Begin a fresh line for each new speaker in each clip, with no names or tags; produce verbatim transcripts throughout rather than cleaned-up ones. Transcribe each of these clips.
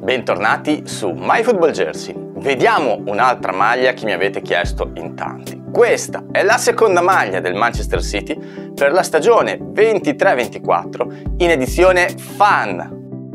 Bentornati su MyFootballJersey. Vediamo un'altra maglia che mi avete chiesto in tanti. Questa è la seconda maglia del Manchester City per la stagione ventitré ventiquattro in edizione Fan.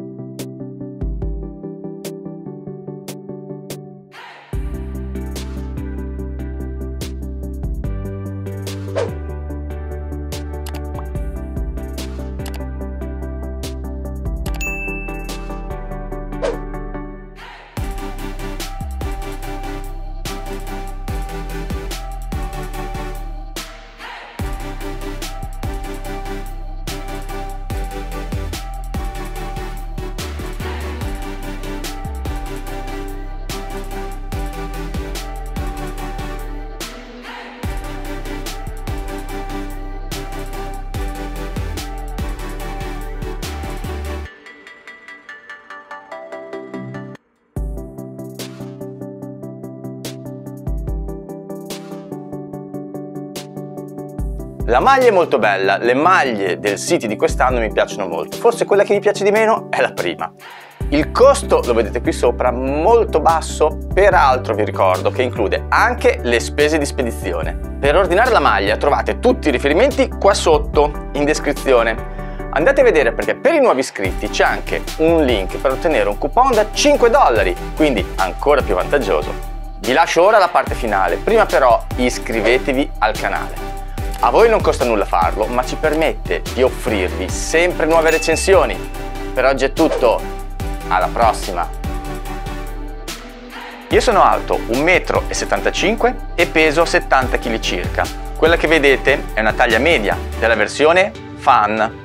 La maglia è molto bella, le maglie del City di quest'anno mi piacciono molto, forse quella che mi piace di meno è la prima. Il costo lo vedete qui sopra, molto basso, peraltro vi ricordo che include anche le spese di spedizione. Per ordinare la maglia trovate tutti i riferimenti qua sotto in descrizione. Andate a vedere perché per i nuovi iscritti c'è anche un link per ottenere un coupon da cinque dollari, quindi ancora più vantaggioso. Vi lascio ora la parte finale, prima però iscrivetevi al canale. A voi non costa nulla farlo, ma ci permette di offrirvi sempre nuove recensioni. Per oggi è tutto, alla prossima! Io sono alto un metro e settantacinque e peso settanta chili circa. Quella che vedete è una taglia media della versione Fan.